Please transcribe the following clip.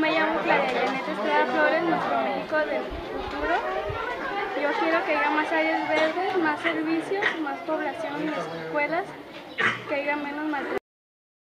me llamo Claudia Janet Estrada Flores, nuestro México del futuro. Yo quiero que haya más áreas verdes, más servicios, más población en las escuelas, que haya menos maltrato.